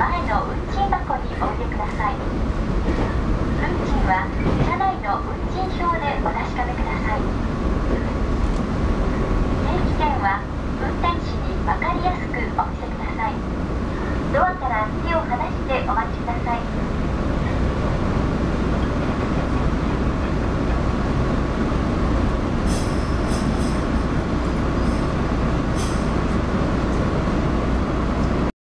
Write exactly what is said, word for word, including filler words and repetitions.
前の運賃箱にお入れください。運賃は車内の運賃表でお確かめください。定期券は運転士に分かりやすくお見せください。ドアから手を離してお待ちください。